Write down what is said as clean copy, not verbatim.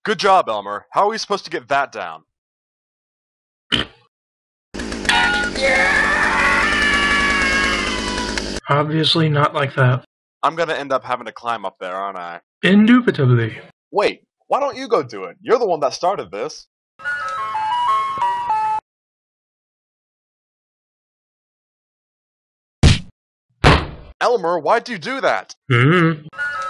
Good job, Elmer. How are we supposed to get that down? Obviously not like that. I'm gonna end up having to climb up there, aren't I? Indubitably. Wait, why don't you go do it? You're the one that started this. Elmer, why'd you do that?